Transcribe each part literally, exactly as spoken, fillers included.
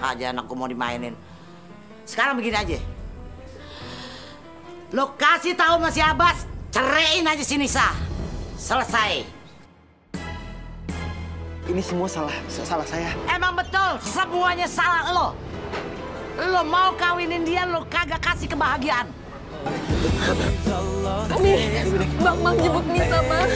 aja anak gua mau dimainin. Sekarang begini aja. Lo kasih tahu sama si Abbas, ceraiin aja si Nisa. Selesai. Ini semua salah salah saya. Emang betul, semuanya salah lo. Lo mau kawinin dia, lo kagak kasih kebahagiaan. Nih, Bang Mang jemput Nisa, Bang.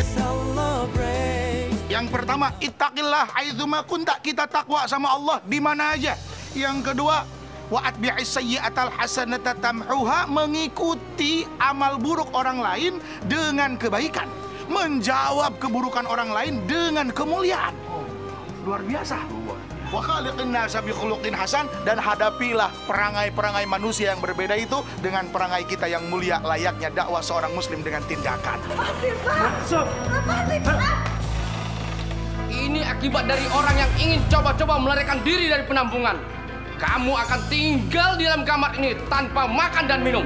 Yang pertama, ittaqillah aizuma kunta, kita takwa sama Allah di mana aja. Yang kedua, wa atbi'is sayyi'atal hasanata tamhuha, mengikuti amal buruk orang lain dengan kebaikan, menjawab keburukan orang lain dengan kemuliaan. Oh, luar biasa. Wa khaliqin nasa bi khuluqin hasan, dan hadapilah perangai-perangai manusia yang berbeda itu dengan perangai kita yang mulia, layaknya dakwah seorang muslim dengan tindakan. Masuk. Ini akibat dari orang yang ingin coba-coba melarikan diri dari penampungan. Kamu akan tinggal di dalam kamar ini tanpa makan dan minum.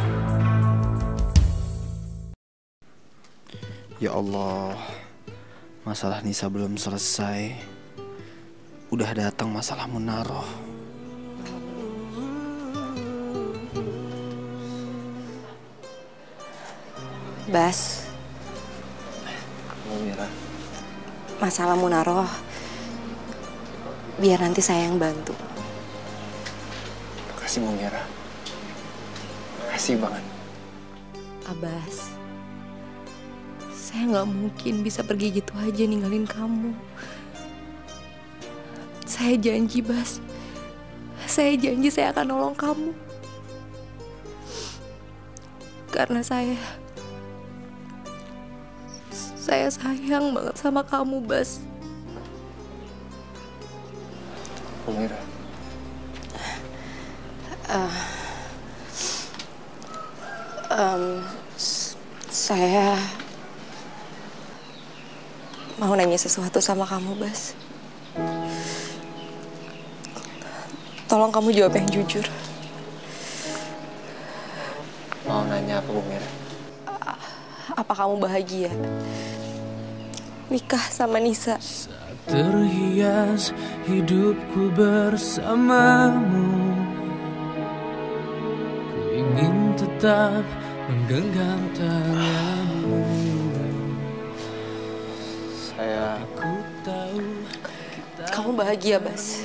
Ya Allah, masalah Nisa belum selesai. Udah datang masalah Munaroh. Bas. Oh, Mira. Masalah Munaroh, biar nanti saya yang bantu. Makasih, Bu Mira. Makasih banget. Abbas, saya nggak mungkin bisa pergi gitu aja ninggalin kamu. Saya janji, Bas. Saya janji saya akan nolong kamu. Karena saya... Saya sayang banget sama kamu, Bas. Bu Mira. Uh, um, saya mau nanya sesuatu sama kamu, Bas. Tolong kamu jawab yang jujur. Mau nanya apa, Bu Mira? Apa kamu bahagia nikah sama Nisa? Saat terhias hidupku bersamamu, ku ingin tetap menggenggam tanganmu. Saya... Ku tahu Kamu bahagia, Bas?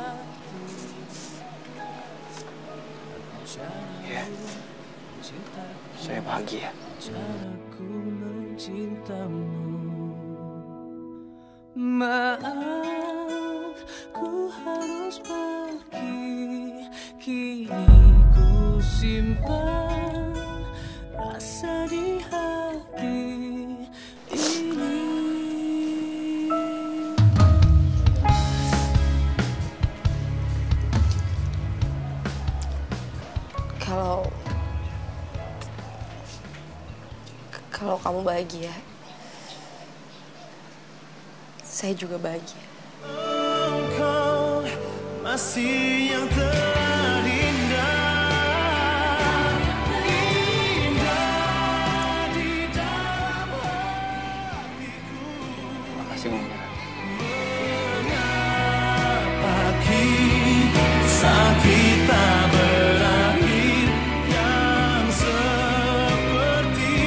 Iya, saya bahagia. Caraku mencintamu. Maaf, ku harus pergi. Kini ku simpan rasa di hati ini. Kalau Kalau kamu bahagia, saya juga bahagia. Engkau masih yang terindah, indah di dalam hatiku. Makasih, Bu Mira. Mengapa kisah kita berakhir yang seperti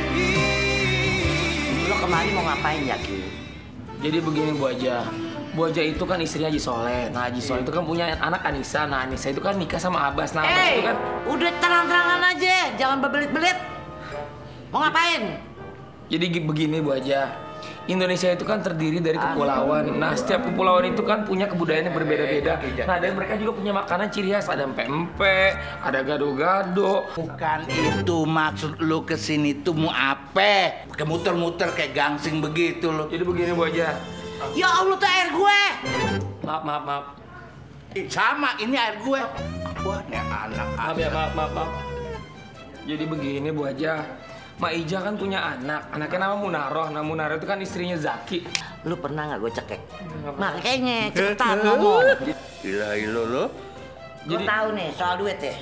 Lo kemarin mau ngapain ya, Ki? Jadi begini Bu Aja. Bu Aja itu kan istrinya Haji Soleh. Nah Haji Soleh itu kan punya anak Anissa. Nah Anissa itu kan nikah sama Abbas. Nah Abbas Eh, itu kan... udah terang-terangan aja, jangan berbelit-belit. Mau ngapain? Jadi begini Bu Aja. Indonesia itu kan terdiri dari kepulauan. Nah setiap kepulauan itu kan punya kebudayaan yang berbeda-beda. Nah dan mereka juga punya makanan ciri khas. Ada empek-empek, ada gado-gado. Bukan itu maksud lu kesini tuh mau apa? Pakai muter-muter kayak gangsing begitu lo. Jadi begini Bu Aja. Ya Allah, tuh air gue. Maaf, maaf, maaf. Eh, sama, ini air gue. Wah, ini anak. Maaf ya, maaf, maaf, maaf. Jadi begini Bu Aja. Mak Ija kan punya anak, anaknya nama Munaroh. Nah Munaroh itu kan istrinya Zaki. Lu pernah nggak gue cekek? Makanya cepetan ngomong. Gila ilo lo. Gue tahu nih soal duit ya.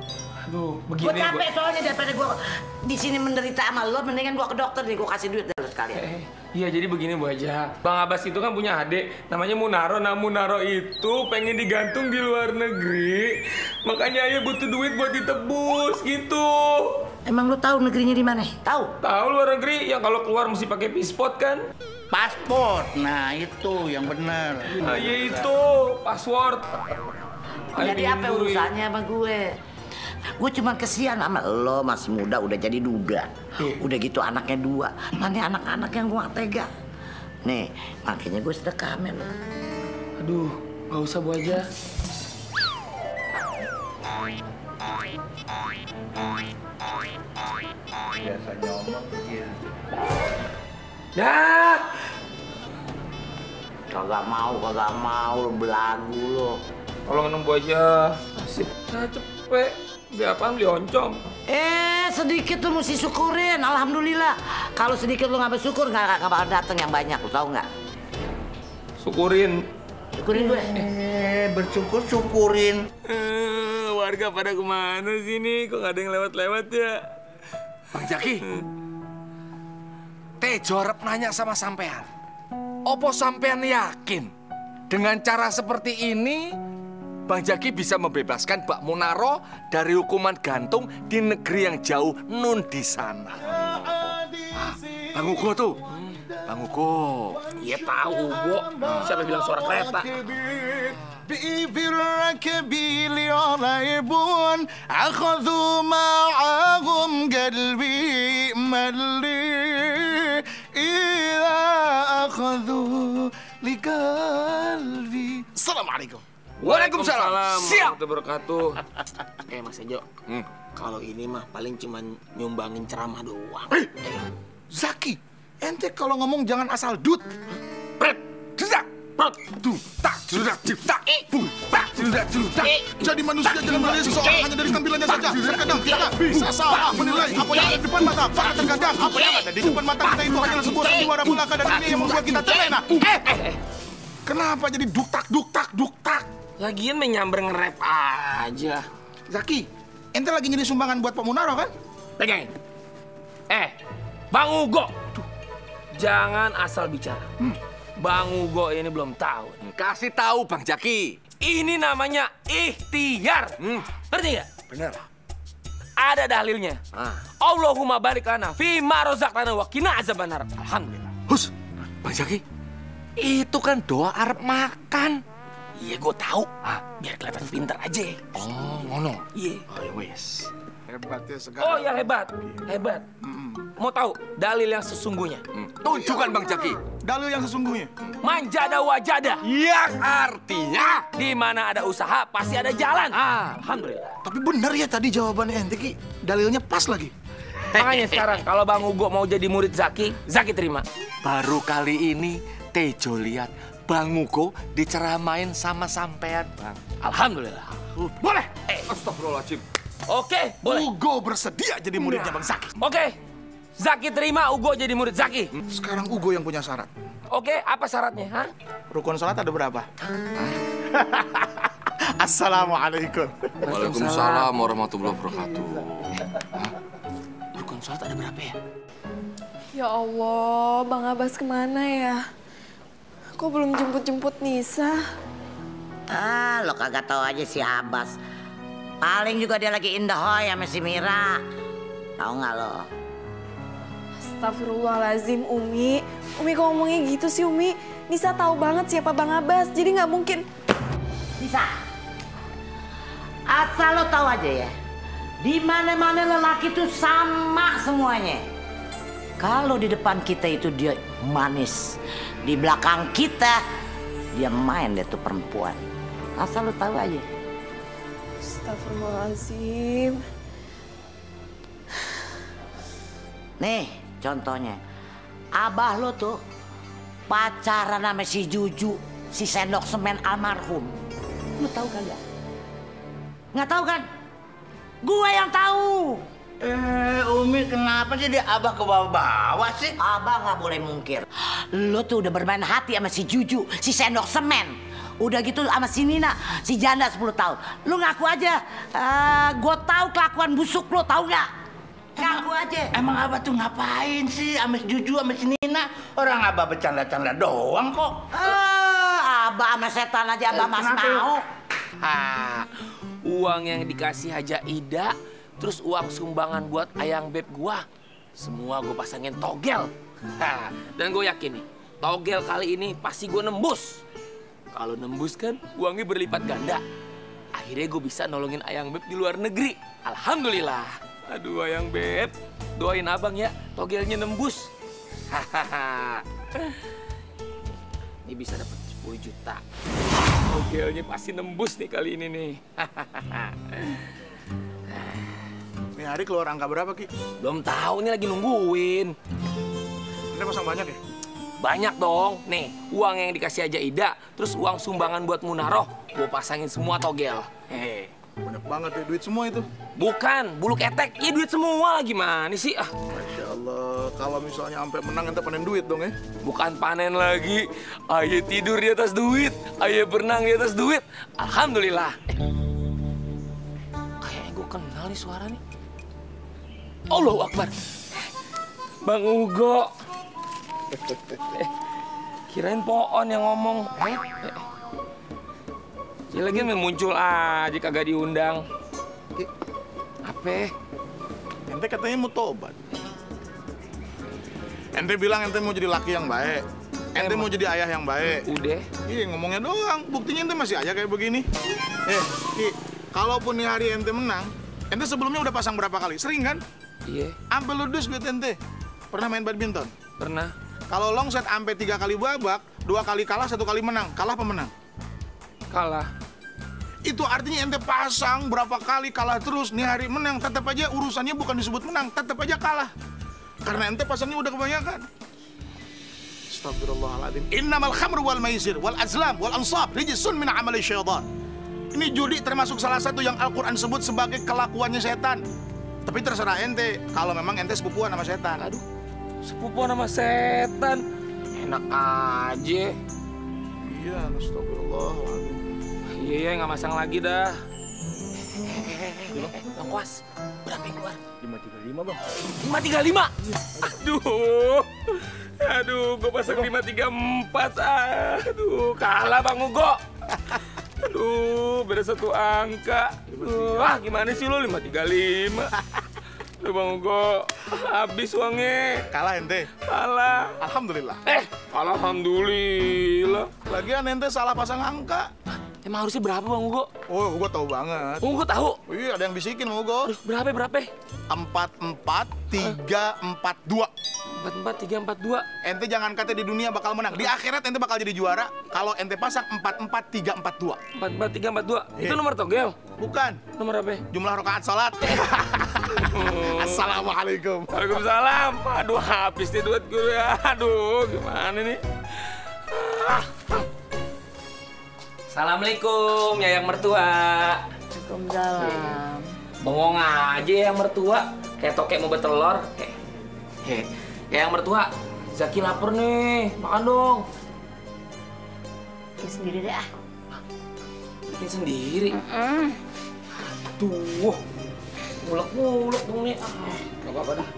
Aduh, Gue begini capek soalnya daripada gue di sini menderita sama lo, mendingan gue ke dokter deh, gue kasih duit deh lo sekarang. sekalian. Eh, iya jadi begini Bu Haja. Bang Abbas itu kan punya adik namanya Munaro. Nah Munaro itu pengen digantung di luar negeri. Makanya ayah butuh duit buat ditebus gitu. Emang lu tahu negerinya di mana? Tahu? Tahu luar negeri yang kalau keluar mesti pakai pispot kan? Paspor. Nah, itu yang benar. Nah, ya itu password. Jadi apa urusannya sama gue? Gue cuma kesian sama lo, masih muda udah jadi duda. Udah gitu anaknya dua. Mana anak-anak yang gue gak tega. Nih, makanya gue sedekah sama lo. Aduh, gak usah Bu Haja. Biasa nyomot dia. Dah. Kagak mau, kagak mau lo belagu lo. Tolong nunggu aja. Asik. Nah, cepet. Beli apaan? Beli oncom. Eh, sedikit tuh mesti syukurin. Alhamdulillah. Kalau sedikit lu nggak bersyukur, nggak bakal datang yang banyak. Lu tahu nggak? Syukurin. Syukurin gue. Eh, bersyukur syukurin. Eh, warga pada kemana sih nih? Kok nggak ada yang lewat-lewat ya? Bang Jaki, Tejo arep nanya sama sampean. Opo sampean yakin dengan cara seperti ini Bang Jaki bisa membebaskan Mbak Munaro dari hukuman gantung di negeri yang jauh nun di sana? Ah, Bang Ugo tuh, Bang Ugo. Iya tahu, Bu. Siapa bilang suara kereta? بالركب ليريبون أخذوا معهم قلبي ملي إذا أخذوا لقلبي. Assalamualaikum. Waalaikumsalam. Siap. Warahmatullahi wabarakatuh. Eh Mas Ejo, Hmm. kalau ini mah paling cuma nyumbangin ceramah doang. Eh, Zaki, ente kalau ngomong jangan asal dut. Pret, jedak, pret, du, tak, jedak, jedak, bum, tak, jedak, jedak. Jadi manusia jangan menilai seseorang hanya dari tampilannya saja. Terkadang kita bisa salah menilai apa yang ada di depan mata. Karena terkadang apa yang ada di depan mata kita itu hanyalah sebuah sandiwara belaka dan ini yang membuat kita terlena. Eh, eh, Kenapa jadi duktak, duktak, duktak? Lagian menyamber nge-rap aja. Zaki, ente lagi nyari sumbangan buat Pak Munaro kan? Pegangin. Eh, Bang Ugo. Jangan asal bicara. Bang Ugo ini belum tahu. Kasih tahu Bang Jaki. Ini namanya ikhtiar. Hmm. Ngerti nggak? Bener. Ada dalilnya. Ah. Allahumma barik lana fi ma razaqtana wa qina azabannar. Alhamdulillah. Hus, Bang Jaki. Itu kan doa arep makan. Iya, gue tahu. Ah. Biar kelihatan pinter aja. Oh, ngono. Iya. Ayo wes. Hebatnya sekarang. Oh ya hebat, hebat. Mau tahu dalil yang sesungguhnya? Hmm. Tunjukkan Bang Jaki. Dalil yang sesungguhnya. Manjada wajada. Yang artinya Di mana ada usaha pasti ada jalan. Alhamdulillah. Tapi benar ya tadi jawabannya ente, Ki. Dalilnya pas lagi. Makanya sekarang kalau Bang Ugo mau jadi murid Zaki, Zaki terima. baru kali ini Tejo lihat Bang Ugo diceramain sama sampean, Bang. Alhamdulillah. Boleh. Eh, Astagfirullahaladzim. Oke, boleh. Ugo bersedia jadi muridnya Bang Zaki. Oke, Zaki terima Ugo jadi murid Zaki. Sekarang Ugo yang punya syarat. Oke, apa syaratnya? Hah? Rukun sholat ada berapa? Assalamualaikum. Waalaikumsalam warahmatullahi wabarakatuh. Rukun sholat ada berapa ya? Ya Allah, Bang Abbas kemana ya? Kok belum jemput-jemput Nisa? Ah, lo kagak tahu aja si Abbas. Paling juga dia lagi in the hoy sama si Mira. Tahu nggak lo? Astagfirullahaladzim, Umi. Umi kok ngomongnya gitu sih, Umi? Nisa tahu banget siapa Bang Abbas, jadi nggak mungkin. Bisa. Asal lo tahu aja ya. Di mana-mana lelaki tuh sama semuanya. Kalau di depan kita itu dia manis, di belakang kita dia main deh tuh perempuan. Asal lo tahu aja. Astagfirullahaladzim. Nih contohnya, abah lo tuh pacaran sama si Juju, si sendok semen almarhum. Lo tahu kagak? Nggak tahu kan? Gue yang tahu. Eh, Umi kenapa jadi abah ke bawah-bawah sih? Abah nggak boleh mungkir. Lo tuh udah bermain hati sama si Juju, si sendok semen. Udah gitu sama si Nina, si janda sepuluh tahun. Lo ngaku aja, uh, gue tahu kelakuan busuk lo, tahu nggak? Ganggu aja. Emang Abah tuh ngapain sih sama si Juju sama si Nina? Orang Abah bercanda-canda doang kok. Eh, Abah sama setan aja Abah Eh, mas kenapa? mau. Hah, uang yang dikasih Haja Ida, terus uang sumbangan buat ayang beb gua, semua gua pasangin togel. Hah, dan gue yakin nih, togel kali ini pasti gue nembus. Kalau nembus kan uangnya berlipat ganda. Akhirnya gue bisa nolongin ayang beb di luar negeri. Alhamdulillah. Aduh ayang beb, doain abang ya, togelnya nembus. Hahaha. Ini bisa dapat sepuluh juta. Togelnya pasti nembus nih kali ini nih. Nih hari keluar angka berapa, Ki? Belum tahu nih, lagi nungguin. Ini pasang banyak ya? Banyak dong. Nih, uang yang dikasih aja Ida, terus uang sumbangan buat Munaroh, gue pasangin semua togel. Hehe. Banyak banget ya duit semua itu. Bukan, bulu ketek. Iya duit semua lah, gimana sih? Ah, Masya Allah, kalau misalnya sampai menang ente panen duit dong ya? bukan panen lagi. Aye tidur di atas duit, aye berenang di atas duit. Alhamdulillah. Eh, kayaknya gue kenal nih suara nih. Allahu Akbar. Bang Ugo. Eh, kirain Poon yang ngomong. Eh, eh. Si lagi muncul aja kagak diundang. Apa? Ente katanya mau tobat. Ente bilang ente mau jadi laki yang baik. Ente mau jadi ayah yang baik. Udah. Iya ngomongnya doang, buktinya ente masih aja kayak begini. Eh, Ki, kalaupun nih hari ente menang, ente sebelumnya udah pasang berapa kali? Sering kan? Iya, Ampe ludus duit ente. Pernah main badminton? pernah. Kalau long set ampe tiga kali babak, dua kali kalah, satu kali menang. Kalah pemenang. Kalah. Itu artinya ente pasang berapa kali kalah terus, nih hari menang, tetap aja urusannya bukan disebut menang, tetap aja kalah. Karena ente pasangnya udah kebanyakan. Astagfirullahaladzim. Innamal khamru wal maisir wal azlam wal ansab rijsun min amali syaitan. Ini judi termasuk salah satu yang Al-Quran sebut sebagai kelakuannya setan. Tapi terserah ente, kalau memang ente sepupuan sama setan. Aduh, sepupuan sama setan. Enak aja. Iya, astagfirullahaladzim. Iya, nggak masang lagi dah. Eh, Bang Kuas, berapa yang keluar? lima tiga lima bang. lima tiga lima? Aduh, aduh, gue pasang lima tiga empat. Aduh, kalah Bang Ugo. Aduh, beda satu angka. Wah, gimana sih lo lima tiga lima? Aduh Bang Ugo, habis uangnya. Kalah ente? Kalah. Alhamdulillah. Eh, alhamdulillah. Lagian ente salah pasang angka. Emang harusnya berapa Bang Ugo? Oh, gua tahu banget. Bang Ugo tahu? Oh, iya, ada yang bisikin mau Ugo. Berapa, berapa? Empat empat tiga empat dua. Empat empat tiga empat dua. Ente jangan kata di dunia bakal menang. Di akhirat ente bakal jadi juara kalau ente pasang empat empat tiga empat dua. Empat empat tiga empat dua. Itu Iya. nomor togel. Bukan. Nomor apa? Jumlah rakaat salat. Assalamualaikum. Waalaikumsalam. Aduh, habis nih duit gue. Aduh, gimana nih? Ah. Assalamualaikum, ya yang mertua. Waalaikumsalam. Bengong aja ya yang mertua. Kayak tokek mau bertelur. Heh. Heh. Ya yang mertua, Zaki lapar nih. Makan dong. Bikin sendiri deh ah. Bikin sendiri. Mm. Aduh. Mulek-mulek dong nih. Ah, gak apa-apa dah.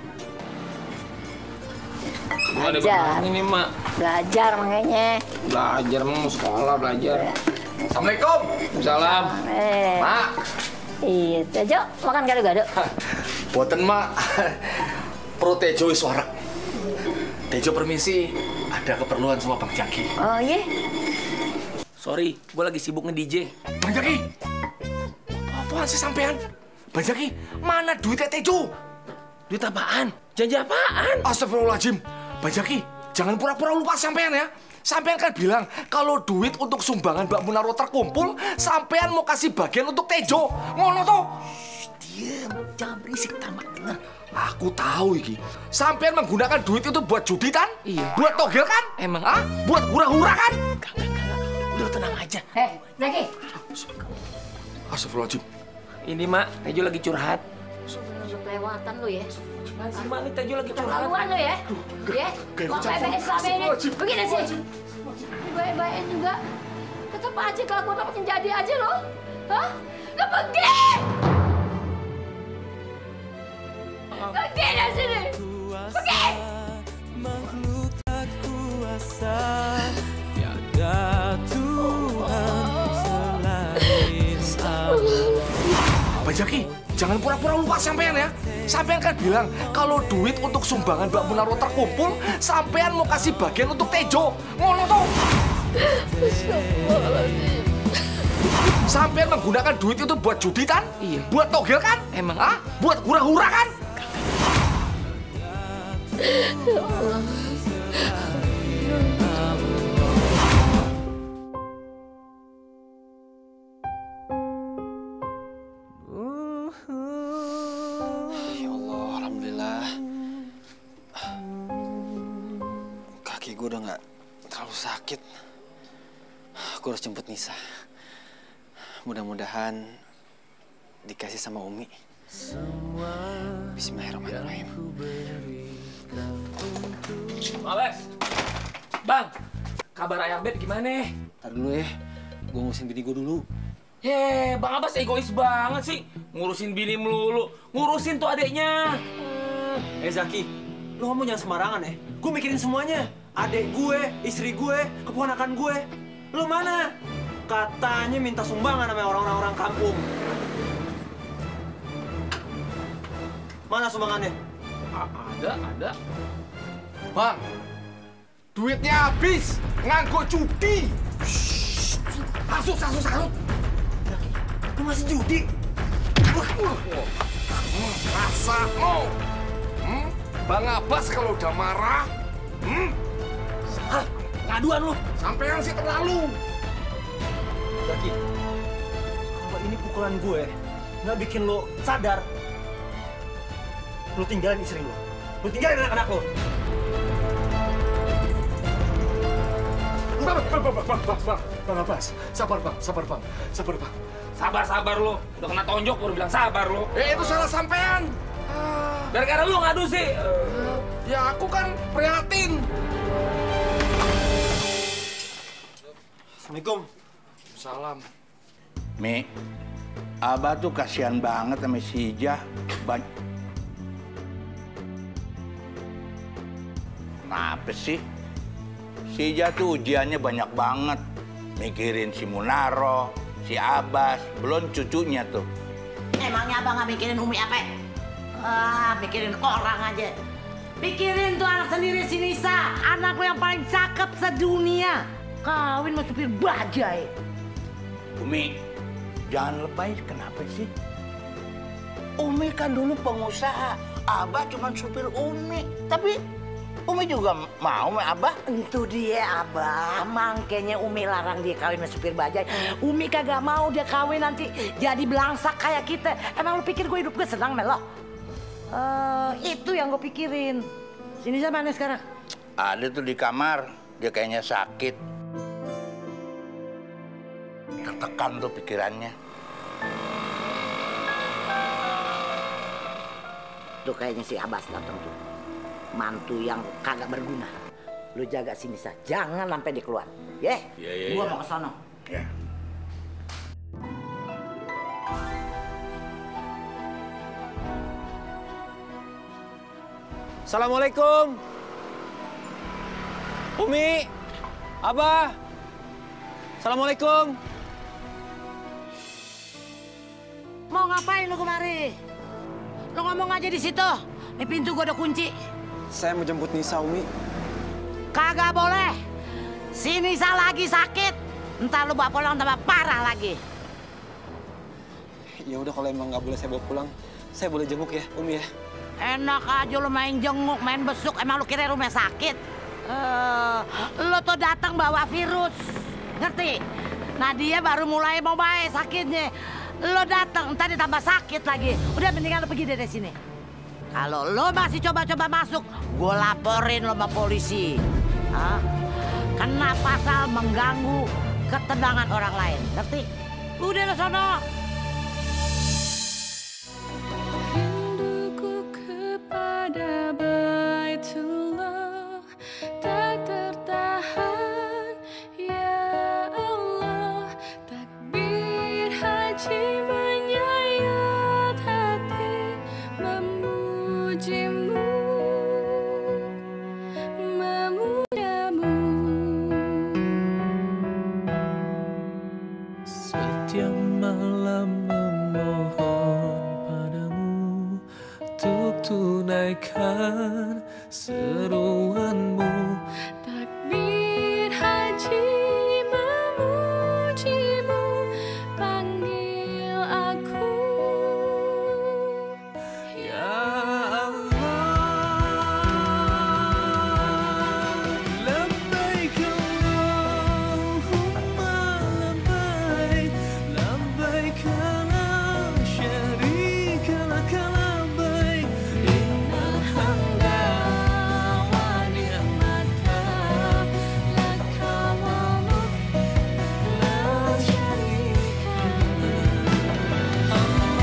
Gua ada Belajar. ini, Mak. Belajar makanya. Belajar, mau sekolah belajar. Assalamualaikum. Salam. Eh. Mak. Iya, Tejo makan gado-gado. Boten, Mak. Pro Tejo wis warak. Tejo permisi, ada keperluan sama Bang Jaki. Oh iya. Sorry, gue lagi sibuk nge-D J. Bang Jaki. Apaan sih sampean? Bang Jaki, mana duitnya Tejo? Duit apaan? Janji apaan? Astagfirullahaladzim. Bang Jaki, jangan pura-pura lupa sampean ya. Sampean kan bilang kalau duit untuk sumbangan Mbak Munaro terkumpul, sampean mau kasih bagian untuk Tejo. Ngono toh? Diam, jangan berisik, tamak denger. Aku tahu iki. Sampean menggunakan duit itu buat judi kan? Iya. Buat togel kan? Emang? Hah? Buat hura-hura kan? Enggak, enggak, enggak. Udah tenang aja. Eh, Zaki. Astagfirullahaladzim. Ini, Mak, Tejo lagi curhat. Sudah kelewatan lu ya. Masih, Mak, nih Tejo lagi curhat. Keterlaluan lu ya. Ya. Mau bebek selama ini. Begini sih. Baik-baik juga. Tetap aja kelakuan lo makin jadi aja lo. Hah? Lo pergi! Pergi dari sini. Pergi. Makhluk tak kuasa, tiada Tuhan selain Allah. Bang Jaki, jangan pura-pura lupa sampean ya. Sampean kan bilang kalau duit untuk sumbangan Mbak Munaro terkumpul, sampean mau kasih bagian untuk Tejo. Ngono tuh. Sampean menggunakan duit itu buat judi kan? Iya. Buat togel kan? Emang. Hah? Buat hura-hura kan? Ya Allah, alhamdulillah. Kaki gue udah nggak terlalu sakit. Gue harus jemput Nisa. Mudah-mudahan dikasih sama Umi. Bismillahirrahmanirrahim. Males. Bang, kabar Ayah Beb gimana? Ntar dulu ya, gue ngurusin bini gue dulu. Heh, Bang Abbas egois banget sih. Ngurusin bini melulu. Ngurusin tuh adeknya. Eh Zaki, lu ngomong jangan sembarangan ya. Gue mikirin semuanya. Adek gue, istri gue, keponakan gue. Lu mana? Katanya minta sumbangan sama orang-orang kampung. Mana sumbangannya? Ada, ada. Bang, duitnya habis. Nganggo judi. Hasut, hasut, hasut. Lu masih judi? Rasa lo. Hmm? Bang Abbas kalau udah marah, hmm? Hah? Ngaduan lu? Sampean sih terlalu. Zaki, kalau ini pukulan gue nggak bikin lo sadar, lo tinggalin istri lo, lo tinggalin anak-anak lo. Bang, bang, bang, bang, bang, bang, bang Abbas, sabar bang, sabar bang, sabar bang. Sabar, sabar lo. Udah kena tonjok baru bilang sabar lo. Eh, itu salah sampean. Gara-gara lu ngadu sih. Ya aku kan prihatin. Assalamualaikum. Salam. Mi, Abah tuh kasihan banget sama si Ija. Ban Kenapa sih? Si Ija tuh ujiannya banyak banget. Mikirin si Munaro, si Abbas, belum cucunya tuh. Emangnya abang nggak mikirin Umi apa? Ah, mikirin orang aja. Pikirin tuh anak sendiri si Nisa, anak lo yang paling cakep sedunia. Kawin sama supir bajai. Umi, jangan lebay, kenapa sih? Umi kan dulu pengusaha, Abah cuma supir Umi. Tapi Umi juga mau sama Abah. Itu dia Abah, makanya Umi larang dia kawin sama supir bajai. Umi kagak mau dia kawin nanti jadi belangsak kayak kita. Emang lu pikir gue hidup gue senang Melo? Uh, itu yang gue pikirin. Sini sama mana sekarang? Ada tuh di kamar, dia kayaknya sakit. Tertekan tuh pikirannya. Tuh kayaknya si Abbas datang tuh. Mantu yang kagak berguna. Lu jaga si Nisa, jangan sampai dia keluar. Ye, Iya, iya, gua iya. mau ke sono. Ya. Assalamualaikum. Umi, Abah. Assalamualaikum. Mau ngapain lu kemari? Lu ngomong aja di situ. Ini pintu gua udah kunci. Saya mau jemput Nisa, Umi. Kagak boleh. Si Nisa lagi sakit. Ntar lu bawa pulang tambah parah lagi. Ya udah kalau emang nggak boleh saya bawa pulang, saya boleh jenguk ya, Umi ya. Enak aja lu main jenguk, main besuk. Emang lu kira rumah sakit? Uh, lu tuh datang bawa virus. Ngerti? Nah dia baru mulai mau baik sakitnya. Lu datang, ntar ditambah sakit lagi. Udah mendingan lu pergi dari sini. Kalau lu masih coba-coba masuk, gue laporin lu sama polisi. Hah? Kena pasal mengganggu ketenangan orang lain. Ngerti? Udah lu sono. Rinduku kepada Baitullah tak tertahan, ya Allah. Takbir haji menyayat hati, memuji Sampaikan seruanmu. Takbir haji memujimu, panggil aku. Ya Allah, labbaik Allahumma labbaik, labbaik la syarika lak labbaik, innal hamda wa ni'mata laka wal mulk la syarika lak.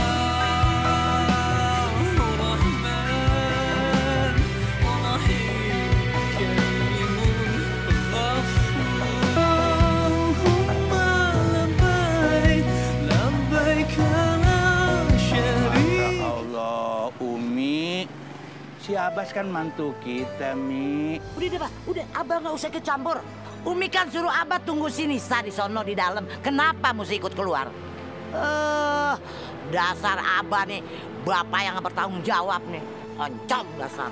Allahu Rahman wa Rahim, Karimun Ghafur. Allahumma labbaik, labbaik la syarika. Allah, Umi. Si Abbas kan mantu kita, Mi. Udah deh, Pak. Udah, Abah nggak usah kecampur. Umi kan suruh Abah tunggu si Nisa di sono di dalam. Kenapa mesti ikut keluar? Eh, dasar Abah nih, bapak yang nggak bertanggung jawab nih. Oncom dasar.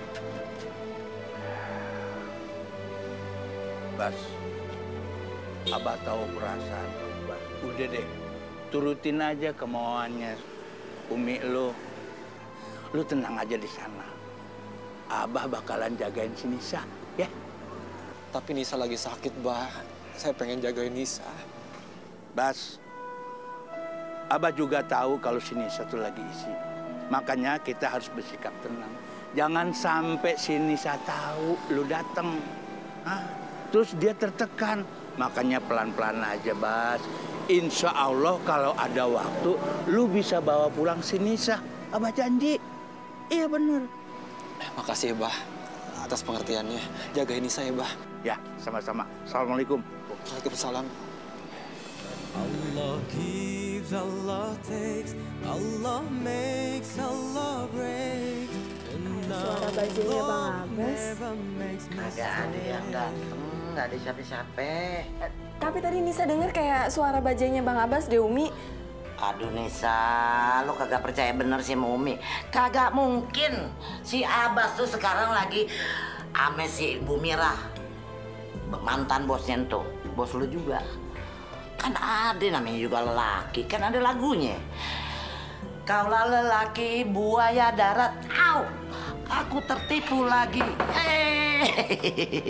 Bas, Abah tahu perasaan lu, Bas. Udah deh, turutin aja kemauannya Umi lu. Lu tenang aja di sana. Abah bakalan jagain si Nisa, ya. Tapi Nisa lagi sakit, Bah. Saya pengen jagain Nisa. Bas, Abah juga tahu kalau si Nisa tuh lagi isi. Makanya kita harus bersikap tenang. Jangan sampai si Nisa tahu lu datang. Hah? Terus dia tertekan. Makanya pelan-pelan aja, Bas. Insya Allah kalau ada waktu, lu bisa bawa pulang si Nisa. Abah janji. Iya bener. Makasih ya, Bah, atas pengertiannya. Jagain Nisa ya, Bah. Ya, sama-sama. Assalamualaikum. Waalaikumsalam. Allah gives, Allah takes, Allah makes, Allah breaks. Suara bajanya Bang Abbas. Kagak ada yang dateng, nggak ada siapa-siapa. Tapi tadi Nisa denger kayak suara bajanya Bang Abbas deh, Umi. Aduh Nisa, lo kagak percaya bener sih sama Umi. Kagak mungkin si Abbas tuh sekarang lagi ame si Ibu Mirah, mantan bosnya tuh, bos lo juga. Kan ada namanya juga lelaki, kan ada lagunya. Kaulah lelaki buaya darat, au, aku tertipu lagi. Eh,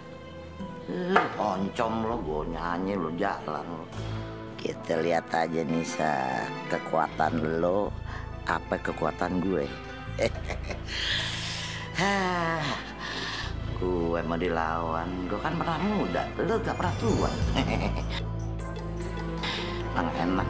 oncom lo, gue nyanyi lo jalan lo. Kita lihat aja Nisa, kekuatan lo apa kekuatan gue. Gue mau dilawan, gue kan pernah muda, lo gak pernah tua. Emang enak.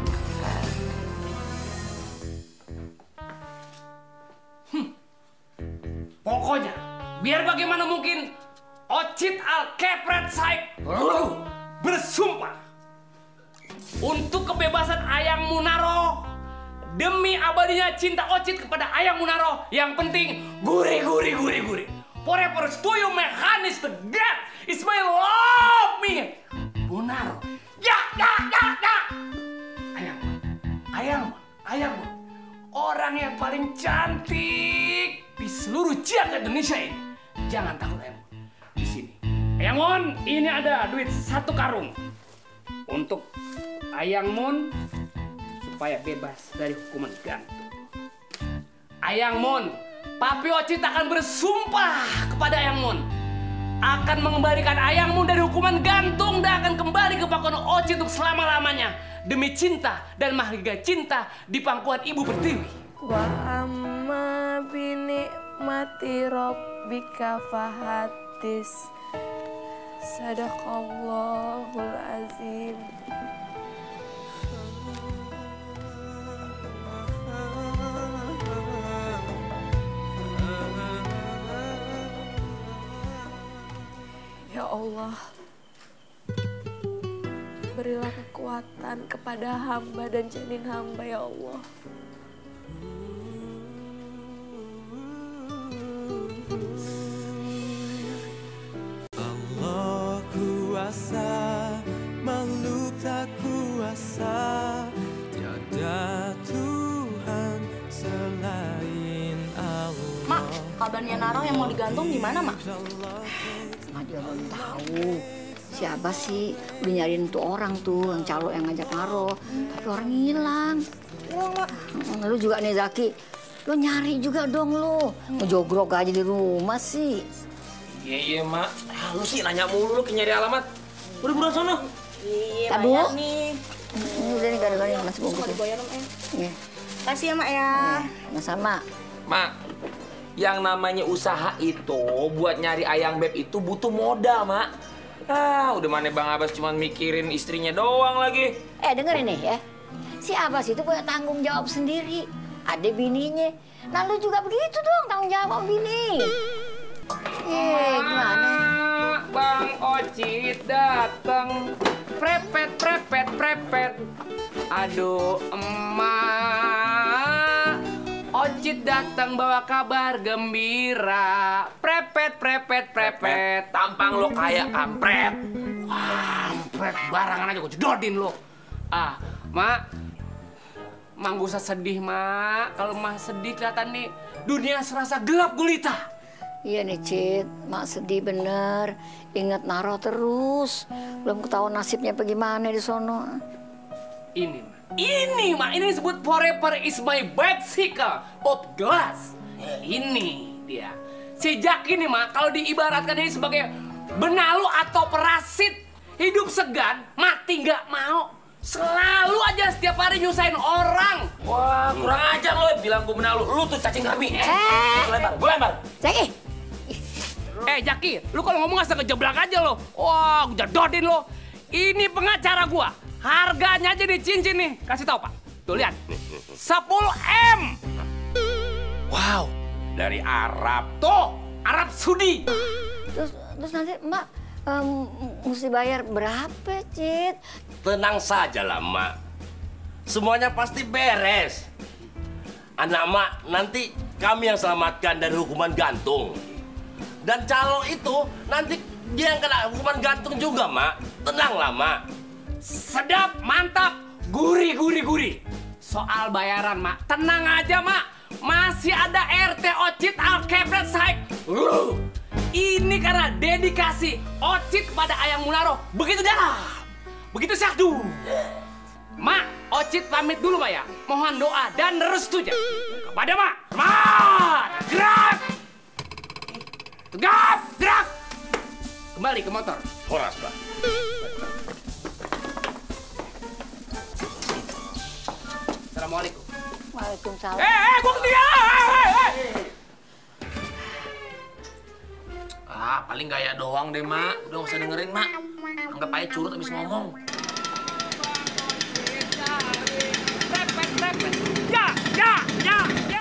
Hmm. Pokoknya, biar bagaimana mungkin, Ocit Al-Kepret Said lu bersumpah untuk kebebasan Ayang Munaro demi abadinya cinta Ocit kepada Ayang Munaro. Yang penting gurih gurih gurih gurih. Forever setuju mekanis tegak. It's my love me. Munaro. Ya ya ya ya. Ayang, Ayang, Ayang, orang yang paling cantik di seluruh jagat Indonesia ini. Jangan takut Ayang. Di sini. Ayang Mon, ini ada duit satu karung untuk Ayang Mon supaya bebas dari hukuman gantung. Ayang Mon, Papi Ocit akan bersumpah kepada Ayang Mon akan mengembalikan Ayang Mon dari hukuman gantung dan akan kembali ke pangkuan Ocit untuk selama-lamanya demi cinta dan mahligai cinta di pangkuan Ibu Pertiwi. Wa amma bini mati robbika fahatis. Sadaqallahul azim. Ya Allah, berilah kekuatan kepada hamba dan janin hamba ya Allah. Allah kuasa, makhluk tak kuasa, tiada Tuhan selain Allah. Mak, sahabatnya Naro yang mau digantung gimana, Mak? Mak juga belum tahu. Si Abah sih udah nyariin tuh orang tuh, yang calo yang ngajak Naro. Tapi orang hilang. Hilang, Mak. Hmm, lu juga nih Zaki, lu nyari juga dong lu. Ngejogrok aja di rumah sih. Iya, iya, Mak. Ah, lu sih nanya mulu, lu nyari alamat. Udah buruan sono. Iya, Tadu. bayar nih. Ini udah nih gado-gado yang masih bungkus. Mau dibayar, Om, eh. Iya. Kasih ya, Mak ya. Sama-sama. Mak, yang namanya usaha itu buat nyari ayang beb itu butuh modal, Mak. Ah, udah mana Bang Abbas cuma mikirin istrinya doang lagi. Eh dengerin nih ya, si Abbas itu punya tanggung jawab sendiri. Ada bininya. Nah lu juga begitu dong tanggung jawab bini. Eh gimana? Bang Ocit datang, prepet prepet prepet. Aduh emak, Ocit datang bawa kabar gembira. Prepet prepet prepet. Tampang lo kayak kampret. Kampret barangan aja gue jedodin lo. Ah, Mak. Mak gak usah sedih, Mak. Kalau Mak sedih kelihatan nih dunia serasa gelap gulita. Iya nih Cid, Mak sedih bener. Ingat Naro terus. Belum ketahuan nasibnya bagaimana di sono. Ini, Mak. Ini, Mak. Ini disebut forever is my bicycle. Pop glass. Ini dia. Si Jaki nih, Mak. Kalau diibaratkan ini sebagai benalu atau parasit. Hidup segan, mati nggak mau. Selalu aja setiap hari nyusahin orang. Wah, kurang ajar lo. Bilang gue benalu. Lu tuh cacing kremi. Eh, gue lempar, gue lempar. Jaki. Eh, Jaki, lu kalau ngomong asal kejeblak aja lo. Wah, gue jadodin lo. Ini pengacara gua. Harganya aja di cincin nih. Kasih tau, Pak. Tuh, lihat. sepuluh M. Wow, dari Arab. Tuh, Arab Saudi. Terus, terus nanti Mak um, mesti bayar berapa, Cid? Tenang saja lah, Mak. Semuanya pasti beres. Anak Mak, nanti kami yang selamatkan dari hukuman gantung. Dan calo itu nanti dia yang kena hukuman gantung juga, Mak. Tenanglah, Mak. Sedap, mantap, gurih, gurih, gurih. Soal bayaran, Mak, tenang aja, Mak. Masih ada R T Ocit Alkebret Saik. Uh, ini karena dedikasi Ocit kepada Ayang Munaro. Begitu dalam, begitu syahdu. Mak, Ocit pamit dulu, Mak ya. Mohon doa dan restunya kepada Mak. Mak, gerak! Tegap, gerak! Kembali ke motor. Horas, Pak. Assalamualaikum. Waalaikumsalam. Eh, eh, gua ketinggalan! Eh, eh, eh. Ah, paling gaya doang deh, Mak. Udah gak usah dengerin, Mak. Anggap aja curut abis ngomong. Repet, repet. Ya, ya, ya, ya.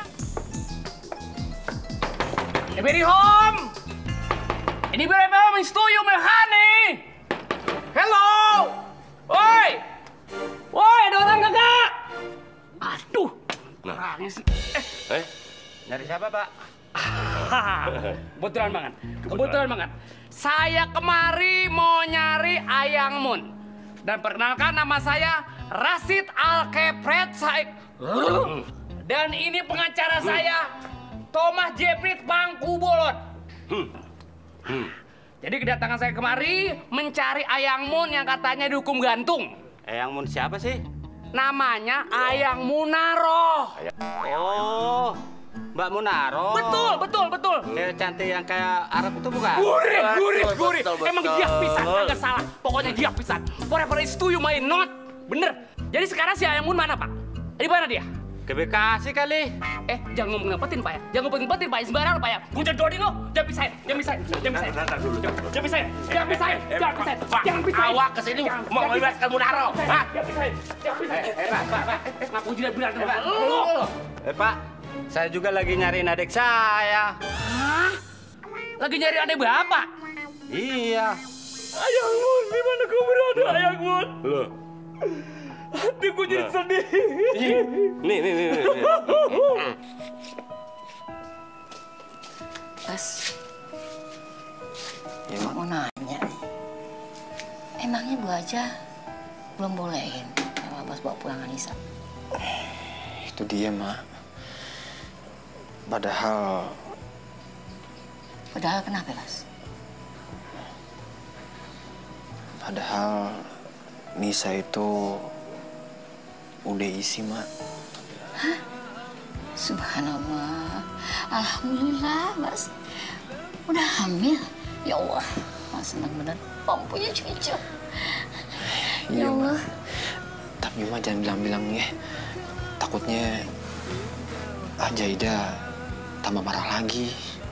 Eh, very home. Ini berapa home studio mehani. Hello. Woi. Woi, ada orang kagak? Aduh. Nah. Sih. Eh, eh, nyari siapa, Pak? Kebetulan banget. Kebetulan banget. Saya kemari mau nyari Ayang Mun. Dan perkenalkan nama saya Rasid Alkebret Saik. Dan ini pengacara saya Thomas Jeprit Bangku Bolot. Jadi kedatangan saya kemari mencari Ayang Mun yang katanya dihukum gantung. Ayang Mun siapa sih? Namanya Ayang Munaro. Oh, Mbak Munaro. Betul, betul, betul. Cewek cantik yang kayak Arab itu bukan? Gurih, gurih, gurih. Emang dia pisan, agak salah. Pokoknya dia pisan. Forever is to you, my not. Bener. Jadi sekarang si Ayang Mun mana, Pak? Di mana dia? Ke Bekasi kali. Eh, jangan ngomong ngepetin, Pak ya. Jangan ngomong-ngepetin, Pak. Sembarang, Pak ya. Gue jadodin lo. Jangan pisahin, jangan pisahin, jangan pisahin. Jangan pisahin, jangan pisahin, jangan pisahin. Jangan pisahin. Awak kesini mau membebaskan Munaro. Hah? Jangan pisahin, jangan pisahin. Eh, Pak, Pak, Pak. Eh, ngaku jilat bilang, Pak. lo. Eh, Pak. Saya juga lagi nyariin adik saya. Hah? Lagi nyari adik Bapak? Iya. Ayang Mun, di mana kau berada, Ayang Mun? Loh. Hatiku jadi Nah. sedih. Nih, nih, nih, nih. Pas. Ya, Mak mau nanya. Emangnya Bu aja belum bolehin sama Abbas bawa pulang Anissa? Itu dia, Mak. Padahal Padahal kenapa, Bas? Padahal Nisa itu udah isi, Mak. Hah? Subhanallah. Alhamdulillah, Mas. Udah hamil. Ya Allah, Mas senang bener. Om punya cucu. Ya Allah. Tapi Mak jangan bilang-bilang ya. Takutnya Ajaida tambah marah lagi.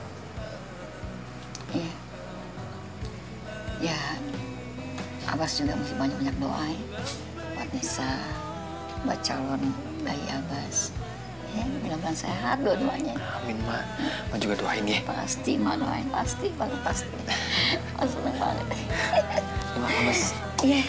Iya. Ya, Abbas juga mesti banyak-banyak doa ya. Buat Nisa, buat calon bayi Abbas. Ya, mudah-mudahan sehat dua-duanya. Amin, Mak. Mak juga doain ya. Pasti, Mak doain. Pasti, Mak pasti. Mas seneng banget. Terima kasih, Mas. Iya.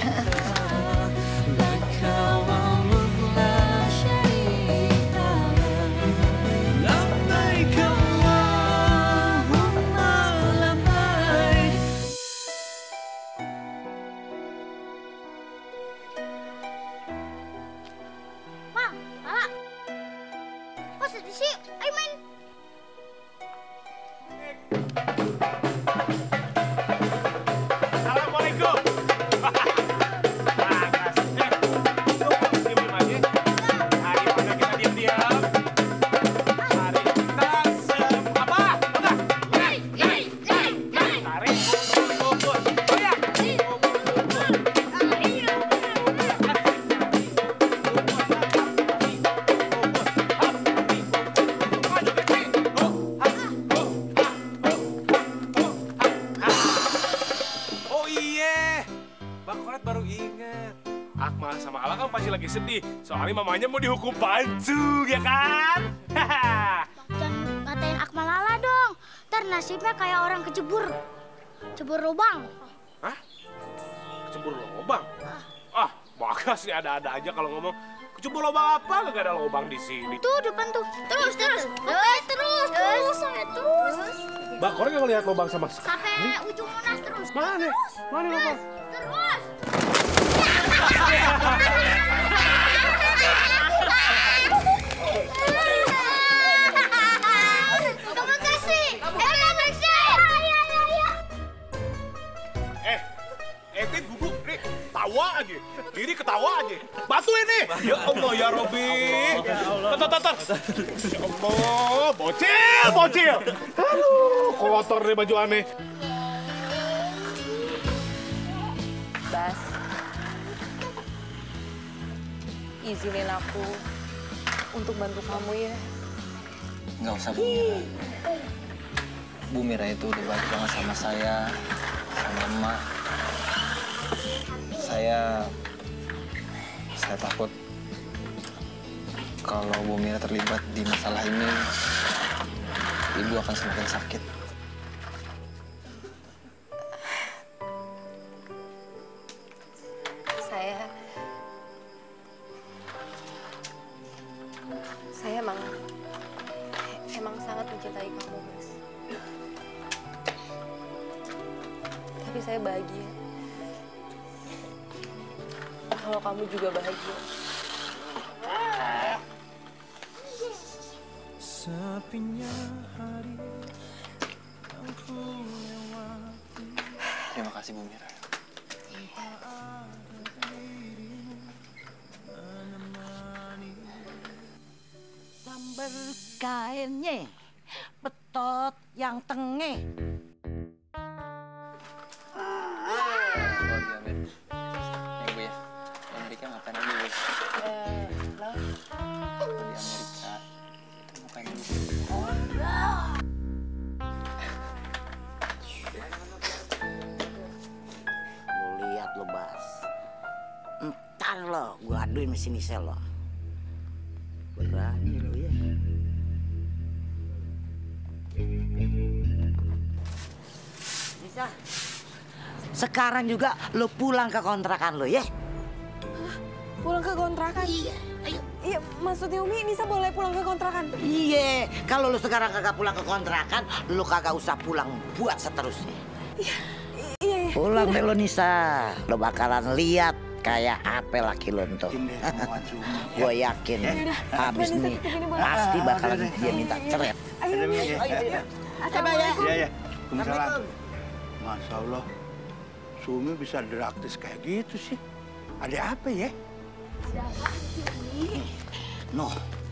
Soalnya mamanya mau dihukum palsu, ya kan? Jangan ngatain Akmal Lala dong. Ntar nasibnya kayak orang kecebur. Cebur lubang. Hah? Kecebur lubang? Ah, bagas sih ada-ada aja kalau ngomong. Kecebur lubang apa? Gak ada lubang di sini. Tuh depan tuh. Terus, terus. Terus, terus, terus. Terus. Mbak, Korek nggak lihat lubang sama sekali? Sampai ujung Monas terus. Mana? Mana lubang? Terus. Kamu kasih. Eh, kasih. Eh, ente duduk nih, tawa aja. Diri ketawa aja. Bantu ini. Ya Allah ya Robi. Tar, tar, tar. Ya Allah, bocil, bocil. Aduh, kotor nih baju aneh. Bas, izinin aku untuk bantu kamu ya. Nggak usah, Bu Mira. Bu Mira itu udah baik banget sama saya, sama Emak. Saya, saya takut kalau Bu Mira terlibat di masalah ini, Ibu akan semakin sakit. Saya, saya emang, emang sangat mencintai kamu, Mas. Tapi saya bahagia kalau kamu juga bahagia. Sepinya hari yang ku lewati. Terima kasih, Bu Mira. Sambar kainnya, betot yang tengah. Ya, Bu ya. Di Amerika ngapain aja, Bu? Eh, lo? Di Amerika. Itu bukan Bu. Oh, enggak. Lu lihat lo, Bas. Ntar lo, gua aduin mesin Nisel lo. Berani lo ya. Bisa. Sekarang juga lo pulang ke kontrakan lo ya. Pulang ke kontrakan? Iya, ayo. Iya, maksudnya Umi, Nisa boleh pulang ke kontrakan? Iya, kalau lo sekarang kagak pulang ke kontrakan, lo kagak usah pulang buat seterusnya. Iya, iya, iya. Pulang deh lo Nisa, lo bakalan lihat kayak apa laki lo tuh. Gue yakin habis nih pasti bakalan dia minta ceret. Ayo, ayo, ayo. Assalamualaikum. Iya, ya. Waalaikumsalam. Masya Allah, Sumi bisa draktis kayak gitu sih. Ada apa ya? Ada apa sih ini? Noh.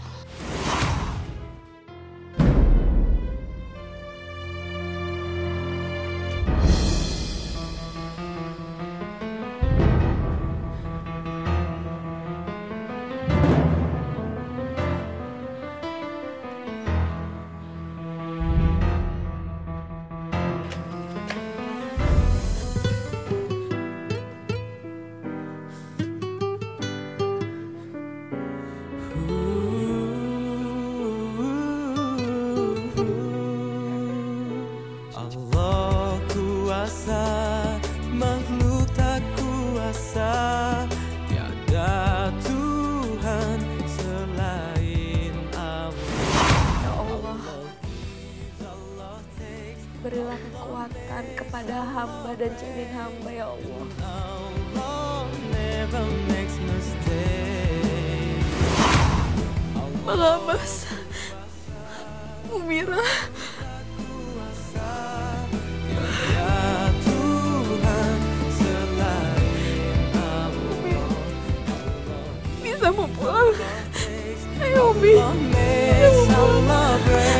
Allah kuasa, makhluk tak kuasa, tiada Tuhan selain Allah. Ya Allah, berilah kekuatan kepada hamba dan jamin hamba ya Allah. Allah never makes mistake. Bang Abbas, Bu Mira, Tuhan selain Allah. bisa mau pulang. Ayo Umi, ayo pulang.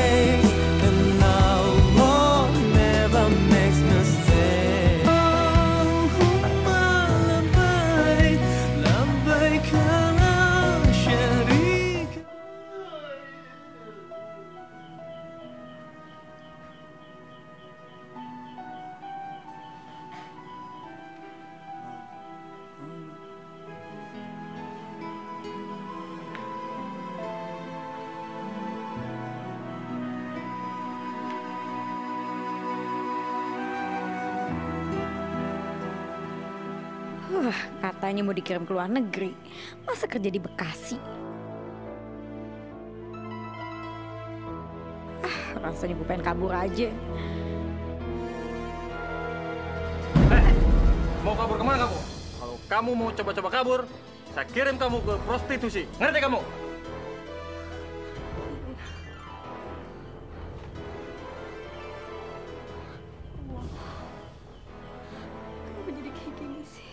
Wah, katanya mau dikirim ke luar negeri. Masa kerja di Bekasi? Ah, rasanya gue pengen kabur aja. Mau kabur kemana kamu? Kalau kamu mau coba-coba kabur, saya kirim kamu ke prostitusi. Ngerti kamu? Kenapa jadi kayak gini sih?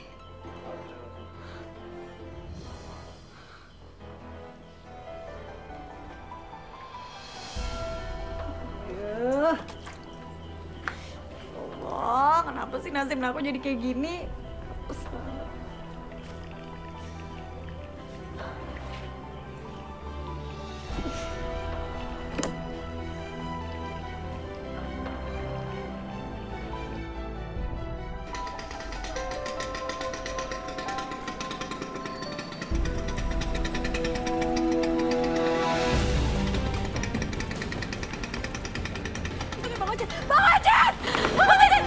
Aduh. Allah, kenapa sih nasib aku jadi kayak gini? Hapus banget. Bang Ojan! Bang Ojan! Bang Ojan!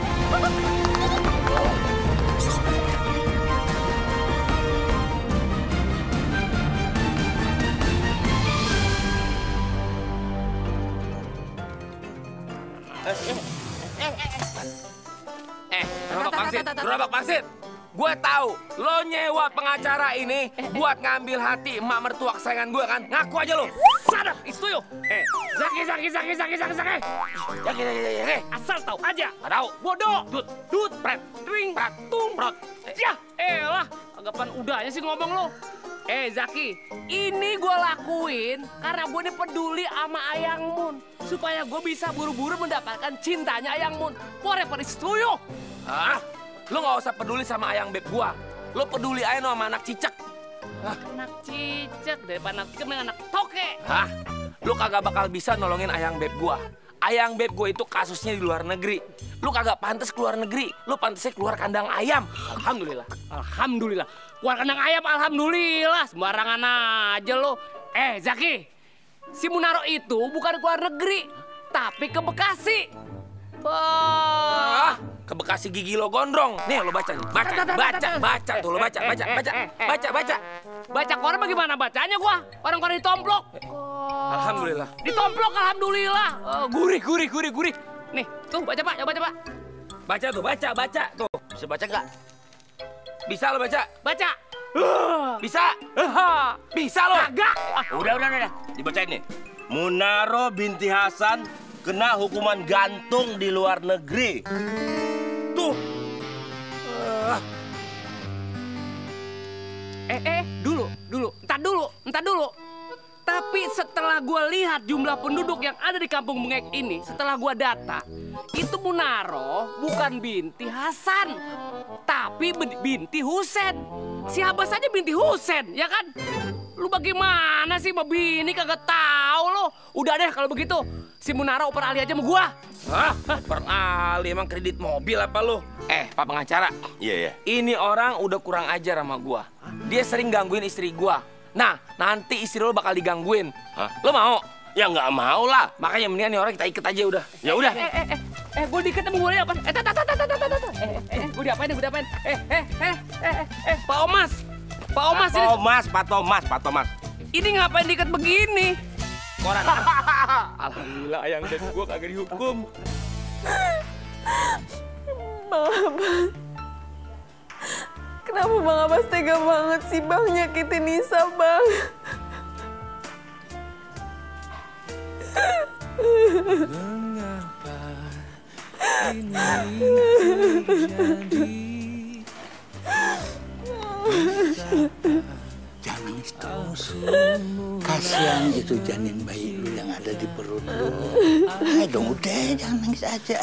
Eh, gerobak pangsit, gerobak pangsit. Gue tahu lo nyewa pengacara ini buat ngambil hati emak mertua kesayangan gue kan? Ngaku aja lo. Sadap, itu yuk. Eh, Zaki, Zaki, Zaki, Zaki, Zaki, Zaki. Zaki, Zaki, Zaki. Asal tahu aja. Gak tahu. Bodoh. Dut, dut, pret, twing, pret, tung, prot. Ya, elah. Agapan udahnya sih ngomong lo. Eh, Zaki, ini gue lakuin karena gue ini peduli sama Ayang Mun. Supaya gue bisa buru-buru mendapatkan cintanya Ayang Mun. Forever is to you. Hah? Lo gak usah peduli sama ayang beb gua. Lo peduli aja sama anak cicak. Hah? Anak cicak daripada anak cicak dengan anak toke. Hah? Lo kagak bakal bisa nolongin ayang beb gua. Ayang beb gua itu kasusnya di luar negeri. Lo kagak pantas keluar negeri. Lo pantasnya keluar kandang ayam. Alhamdulillah. Alhamdulillah. Keluar kandang ayam, alhamdulillah. Sembarangan aja lo. Eh, Zaki. Si Munaro itu bukan keluar negeri, tapi ke Bekasi. Wah, ke Bekasi gigi lo gondrong. Nih lo baca nih. Baca, baca, baca tuh lo baca, baca, baca, baca, baca. Baca koran bagaimana bacanya gua? Orang-orang ditomplok. Alhamdulillah. Ditomplok alhamdulillah. Oh, gurih, gurih, gurih, gurih. Nih, tuh baca Pak, coba baca Pak. Baca tuh, baca, baca tuh. Bisa baca nggak? Bisa lo baca? Baca. Bisa? Bisa lo? Kagak. Udah, udah, udah. Dibacain nih. Munaro binti Hasan kena hukuman gantung di luar negeri. Tuh. Uh. Eh, eh, dulu, dulu, entar dulu, entar dulu. Tapi setelah gue lihat jumlah penduduk yang ada di kampung Bengek ini, setelah gue data, itu Munaro bukan binti Hasan, tapi binti Husen. Si Abbas aja binti Husen, ya kan? Lu bagaimana sih, mau bini kagak tahu lo? Udah deh kalau begitu, si Munaro oper ali aja sama gua. Hah? Oper ali emang kredit mobil apa lu? Eh, Pak Pengacara. Iya, iya. Ini orang udah kurang ajar sama gua. Dia sering gangguin istri gua. Nah, nanti istri lo bakal digangguin. Hah? Lo mau? Ya nggak mau lah. Makanya mendingan nih orang kita iket aja udah. Ya udah. Eh, eh, eh, eh, gue diiket sama gue apa? Eh, tat, tat, tat, tat, tat, tat. Eh, eh, gue diapain, gue diapain? Eh, eh, eh, eh, eh, Pak Omas. Pak Omas Pak ini. Thomas, Pak Thomas, Pak Thomas. Ini ngapain diiket begini? Koran. Alhamdulillah ayang dan gua kagak dihukum. Bang Abbas. Kenapa Bang Abbas tega banget sih Bang nyakitin Nisa, Bang? Mengapa ini terjadi? Jangan nangis terus. Kasihan itu janin bayi lu yang ada di perut lu. Ayo dong, udah, jangan nangis aja.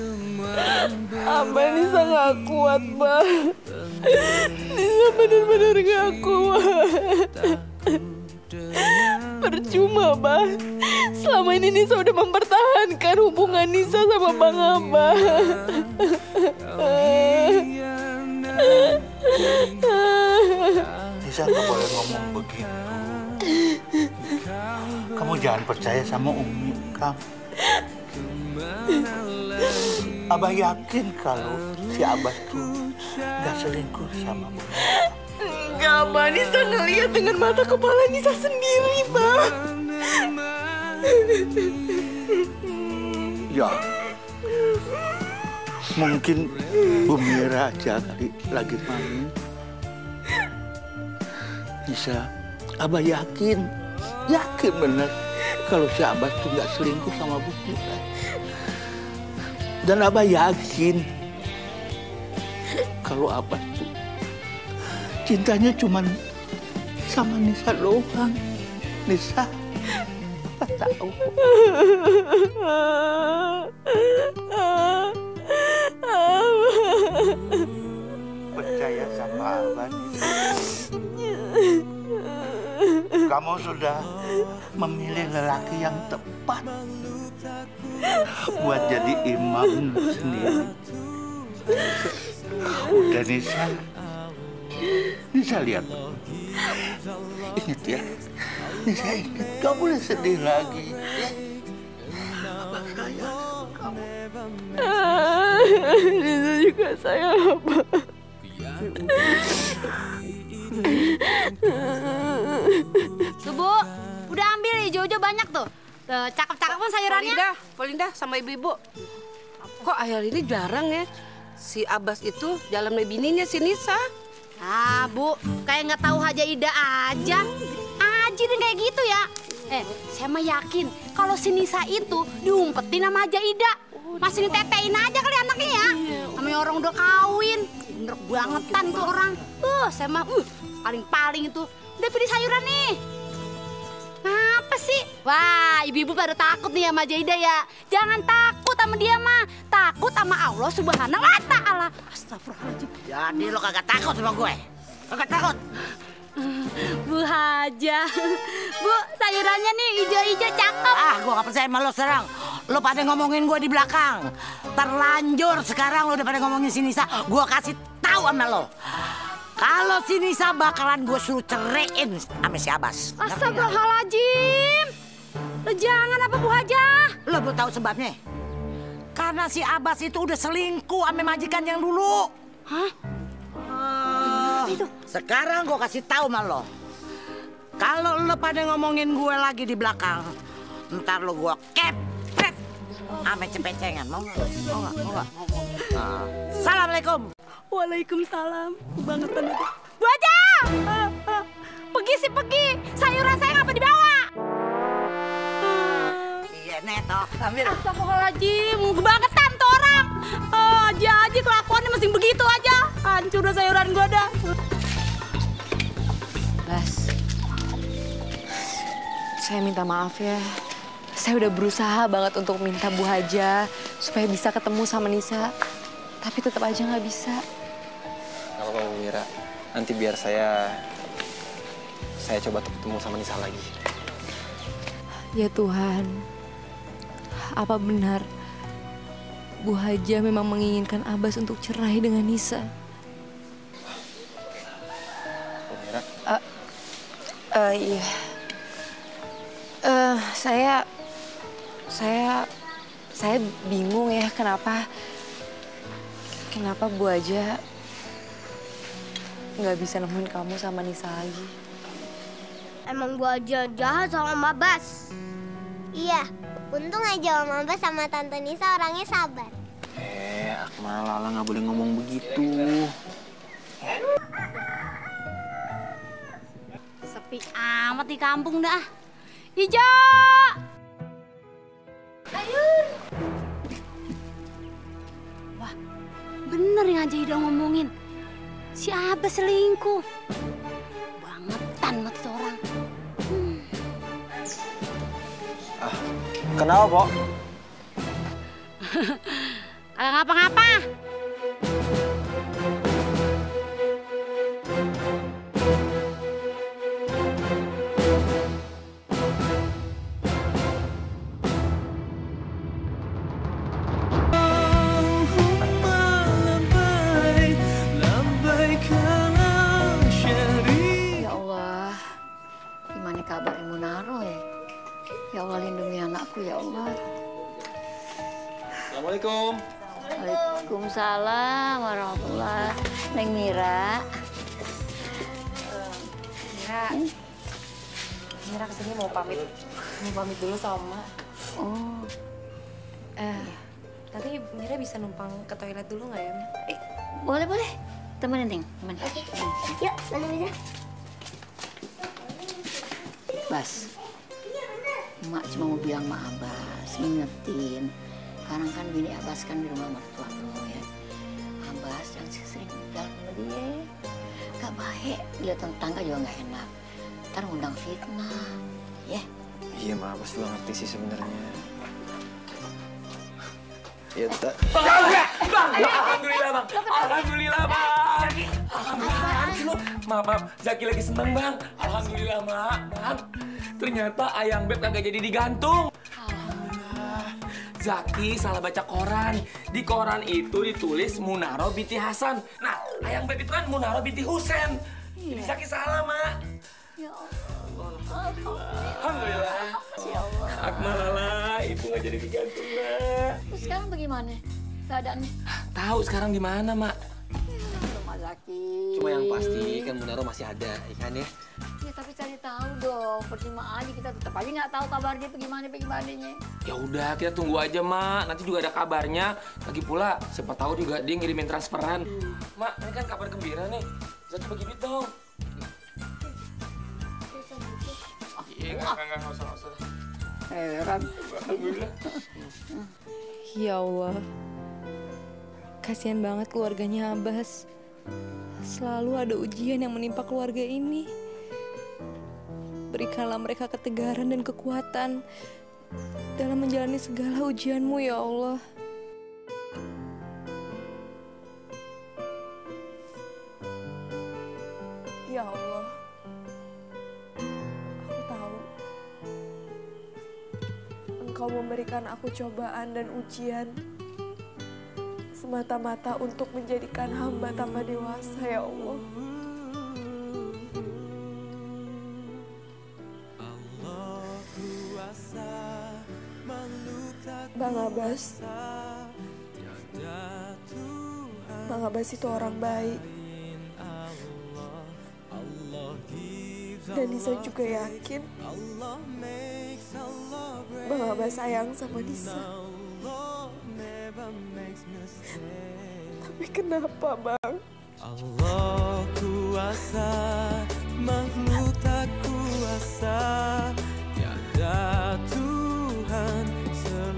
Abah Nisa gak kuat, Bang. Nisa benar-benar gak kuat. Percuma, Bang. Selama ini Nisa udah mempertahankan hubungan Nisa sama Bang Abah. Nisa gak boleh ngomong begitu. Kamu jangan percaya sama Umi kamu. Abah yakin kalau si Abah tuh gak selingkuh sama Bang. Enggak, Bang. Nisa ngeliat dengan mata kepala Nisa sendiri, Bang. Ya, mungkin Bu Mira aja kali lagi main. Nisa, Abah yakin, yakin bener kalau si Abah tuh nggak selingkuh sama Bu Mira. Dan Abah yakin kalau Abah tuh cintanya cuman sama Nisa doang. Nisa, Abah tahu. Percaya sama Abah, Nisa. Kamu sudah memilih lelaki yang tepat buat jadi imam sendiri. Udah, Nisa. Nisa lihat. Ingat ya. Nisa ingat. Gak boleh sedih lagi. Ya. Abah sayang kamu. Nisa juga sayang Abah. Tuh, Bu. Udah ambil hijau-hijau banyak tuh. Tuh, cakep-cakepan sayurannya. Polinda, Polinda sama ibu-ibu. Kok akhir ini jarang ya si Abbas itu jalan sama bininya si Nisa? Ah, Bu, kayak nggak tahu Haja Ida aja. Aji deh kayak gitu ya. Eh, saya mah yakin kalau si Nisa itu diumpetin sama Haja Ida. Masih ditetein aja kali anaknya ya. Namanya orang udah kawin. Bener bangetan tuh orang. Uh, saya mah uh, paling-paling itu. Udah pilih sayuran nih. Apa sih? Wah, ibu-ibu pada takut nih sama Haja Ida ya. Jangan takut sama dia mah. Takut sama Allah Subhanahu wa Ta'ala. Astagfirullahaladzim. Jadi lo kagak takut sama gue? Kagak takut? Bu Haja. Bu, sayurannya nih hijau-hijau cakep. Ah, gue gak percaya sama lo sekarang. Lo pada ngomongin gue di belakang. Terlanjur sekarang lo udah pada ngomongin si Nisa. Gue kasih tahu sama lo. Kalau si Nisa bakalan gue suruh ceraiin sama si Abbas. Astagfirullahaladzim. Lo jangan apa Bu Haja? Lo mau tahu sebabnya? Karena si Abbas itu udah selingkuh sama majikan yang dulu. Hah? Uh, itu. Sekarang gue kasih tahu sama lo. Kalau lo pada ngomongin gue lagi di belakang, ntar lo gue kepret sama cepet-cengan. Mau nggak? Mau nggak? Mau nggak? Uh, Assalamualaikum. Waalaikumsalam. Bangetan itu. Bu Haja! Pergi sih pergi. Sayuran saya ngapa dibawa? Iya, Net. Toh, ambil. Astagfirullahaladzim, kebangetan tuh orang. Oh, aja-aja kelakuannya mesti begitu aja. Hancur dah sayuran gua dah. Bas, saya minta maaf ya. Saya udah berusaha banget untuk minta Bu Haja supaya bisa ketemu sama Nisa. Tapi tetap aja nggak bisa. Gak apa-apa Bu Mira. Nanti biar saya saya coba ketemu sama Nisa lagi. Ya Tuhan, apa benar Bu Haja memang menginginkan Abbas untuk cerai dengan Nisa? Bu Mira? Uh, uh, iya. Uh, saya, saya, saya bingung ya kenapa, kenapa Bu Haja nggak bisa nemuin kamu sama Nisa lagi. Emang gua aja jahat sama Om Abbas. Iya, untung aja Om Abbas sama Tante Nisa orangnya sabar. Eh, Akmal, Lala nggak boleh ngomong begitu. Sepi amat di kampung dah. Hijau! Ayun! Wah, bener yang Haja Ida ngomongin. Si Abbas selingkuh. Bangetan banget itu orang. Hmm. Ah, kenapa, Pok? Kagak ngapa-ngapa. Ya Allah, gimana kabar Munaro ya? Ya Allah, lindungi anakku ya Allah. Assalamualaikum. Waalaikumsalam warahmatullahi. Neng Mira. Mira, Mira kesini mau pamit, mau pamit dulu sama Mak. Oh. Eh, tapi Mira bisa numpang ke toilet dulu nggak ya, Ma? Eh, boleh boleh. Temenin, Ting. Temenin. Oke, yuk, mana aja. Bas, Mak cuma mau bilang sama Abbas, ngingetin. Sekarang kan bini Abbas kan di rumah mertua lo ya. Abbas jangan sering jalan sama dia. Gak baik, lihat tetangga juga gak enak. Ntar ngundang fitnah, ya. Iya, Ma, Abbas juga ngerti sih sebenarnya. Ya, tak. Bang, bang, alhamdulillah bang, alhamdulillah bang, alhamdulillah. Maaf, maaf, Zaki lagi seneng bang, alhamdulillah mak, bang. Ternyata ayang beb kagak jadi digantung. Alhamdulillah. Zaki salah baca koran, di koran itu ditulis Munaro binti Hasan. Nah, ayang beb itu kan Munaro binti Husen. Jadi Zaki salah mak. Ya Allah. Alhamdulillah. Ya Allah. Akmal Lala, ibu nggak jadi digantung nak. Terus sekarang bagaimana keadaannya? Tahu sekarang di mana mak? Rumah Zaki. Cuma yang pasti kan Munaro masih ada, ikan ya. Ya tapi cari tahu dong, percuma aja kita tetap aja nggak tahu kabarnya itu gimana bagaimananya. Ya udah, kita tunggu aja, Mak. Nanti juga ada kabarnya. Lagi pula, siapa tahu juga dia ngirimin transferan. Hmm. Mak, ini kan kabar gembira nih. Zaki bagi duit dong. Iya, enggak, enggak, enggak, usah, usah. Heran. Alhamdulillah. Ya Allah, kasihan banget keluarganya Abbas. Selalu ada ujian yang menimpa keluarga ini. Berikanlah mereka ketegaran dan kekuatan dalam menjalani segala ujianmu, ya Allah. Ya Allah, aku tahu Engkau memberikan aku cobaan dan ujian semata-mata untuk menjadikan hamba tambah dewasa, ya Allah. Bang Abbas, Bang Abbas itu orang baik. Dan Nisa juga yakin Bang Abbas sayang sama Nisa. Tapi kenapa, Bang? Allah kuasa, makhluk tak kuasa, tiada Tuhan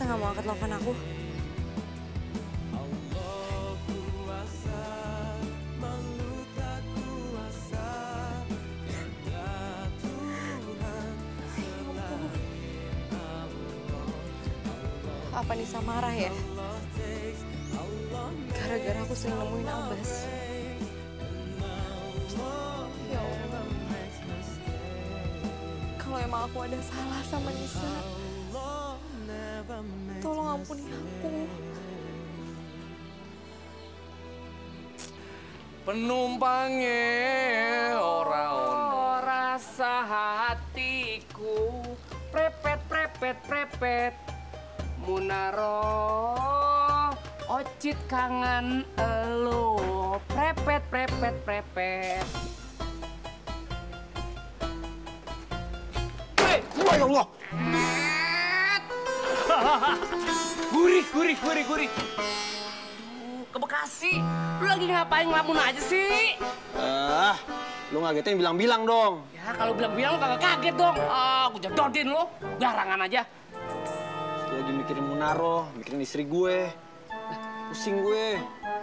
nggak mau angkat telepon aku? Apa Nisa marah ya? Gara-gara aku sering nemuin Abbas. Ya Allah. Kalau emang aku ada salah sama Nisa, tolong ampuni aku. Penumpangnya ora ono. Rasa hatiku prepet prepet prepet. Munaro ocit kangen elu prepet prepet prepet. Hei, ya Allah. Gurih, gurih, gurih, gurih. Ke Bekasi, lu lagi ngapain ngelamun aja sih? Ah, lu ngagetin bilang-bilang dong. Ya kalau bilang-bilang lu kagak kaget dong. Ah, gue jodohin lu, garangan aja. Lu lagi mikirin Munaro, mikirin istri gue. Pusing gue.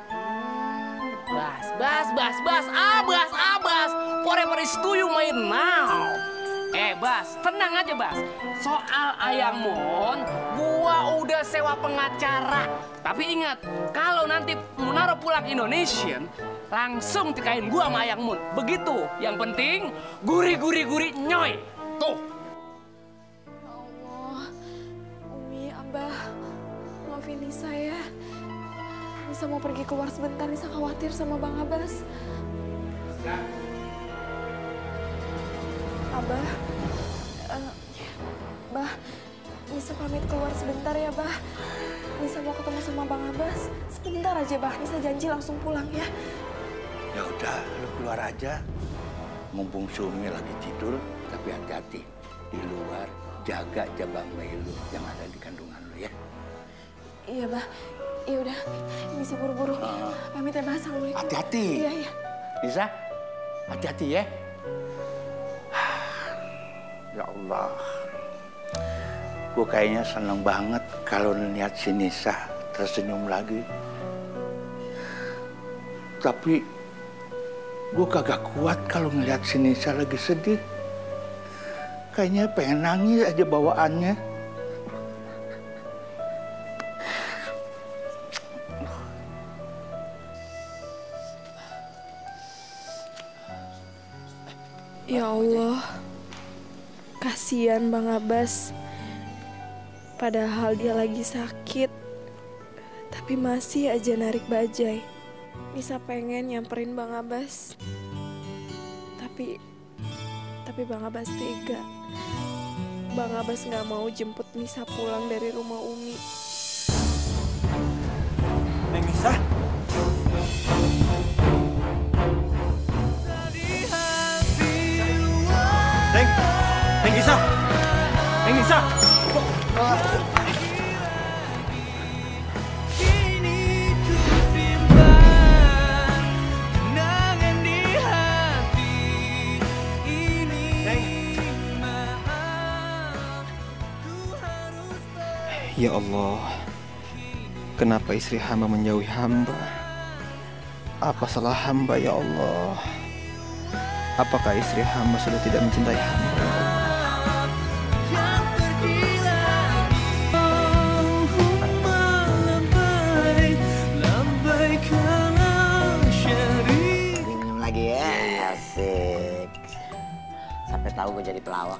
Bas, bas, bas, bas, abas, abas. Forever is to you main now. Eh, Bas, tenang aja, Bas. Soal Ayang Mon, gua udah sewa pengacara. Tapi ingat, kalau nanti Munaro pulang Indonesian, langsung tikain gua sama Ayang Mon. Begitu. Yang penting, gurih-gurih-gurih nyoy. Tuh. Ya Allah, Umi, Abah, maafin Nisa ya. Nisa mau pergi keluar sebentar, Nisa khawatir sama Bang Abbas. Ya. Abah, uh, Bah, Nisa pamit keluar sebentar ya, Bah. Nisa mau ketemu sama Bang Abbas. Sebentar aja, Bah. Nisa janji langsung pulang ya. Ya udah, lu keluar aja. Mumpung Sumi lagi tidur, tapi hati-hati. Di luar, jaga jabang bayi lu yang ada di kandungan lu ya. Iya, Bah. Ya udah, Nisa buru-buru. Uh, pamit ya, Bah. Assalamualaikum. Hati-hati. Iya, iya. Nisa, hati-hati ya. Ya Allah, gue kayaknya seneng banget kalau lihat si Nisa tersenyum lagi. Tapi gue kagak kuat kalau ngeliat si Nisa lagi sedih. Kayaknya pengen nangis aja bawaannya. Ya Allah. Kasihan Bang Abbas, padahal dia lagi sakit, tapi masih aja narik bajai. Nisa pengen nyamperin Bang Abbas, tapi tapi Bang Abbas tega. Bang Abbas nggak mau jemput Nisa pulang dari rumah Umi. Neng Nisa? Neng! Neng Nisa! Neng Nisa! Ya Allah, kenapa istri hamba menjauhi hamba? Apa salah hamba ya Allah? Apakah istri hamba sudah tidak mencintai hamba ya Allah? Minum lagi ya, asik. Sampai tahu gue jadi pelawak.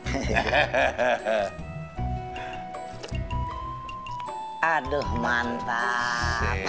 Aduh, mantap.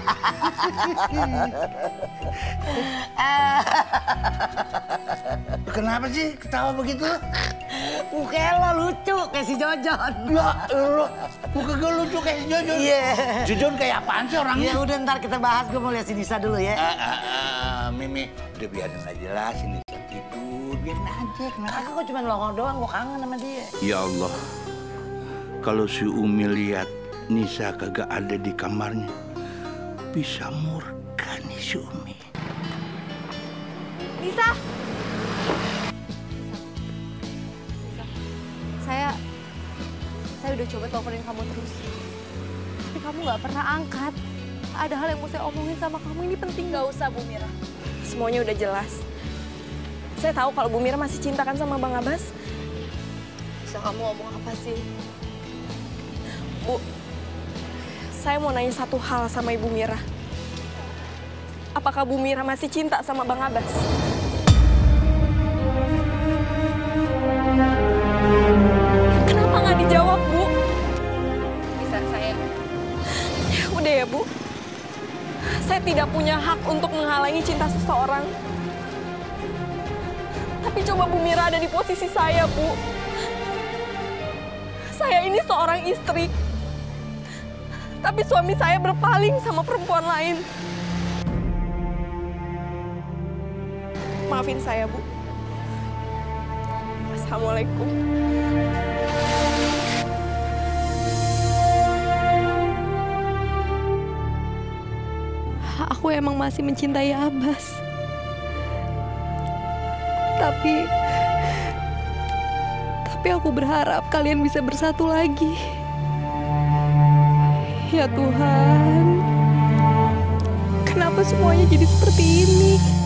Kenapa sih ketawa begitu? Muka lo lucu kayak si Jojon. Ya lo, muka gue lucu kayak si Jojon. Iya. Yeah. Jojon kayak apaan sih orangnya? Ya udah ntar kita bahas, gue mau lihat si Nisa dulu ya. Uh, uh, uh, Mimi, udah biarin aja lah si Nisa tidur. Biarin aja, kenapa? Aku kok cuma nongol doang, gue kangen sama dia. Ya Allah, kalau si Umi lihat Nisa kagak ada di kamarnya, bisa murka nih si Umi. Nisa! Saya, saya udah coba teleponin kamu terus. kamu nggak pernah angkat. Ada hal yang mau saya omongin sama kamu, ini penting. Nggak usah, Bu Mira. Semuanya udah jelas. Saya tahu kalau Bu Mira masih cinta kan sama Bang Abbas. Bisa kamu ngomong apa sih? Bu, saya mau nanya satu hal sama Ibu Mira. Apakah Bu Mira masih cinta sama Bang Abbas? Kenapa nggak dijawab, Bu? Bisa saya... Ya udah ya, Bu. Saya tidak punya hak untuk menghalangi cinta seseorang. Tapi coba Bu Mira ada di posisi saya, Bu. Saya ini seorang istri. Tapi suami saya berpaling sama perempuan lain. Maafin saya, Bu. Assalamualaikum. Aku emang masih mencintai Abbas. Tapi... Tapi aku berharap kalian bisa bersatu lagi. Ya Tuhan, kenapa semuanya jadi seperti ini?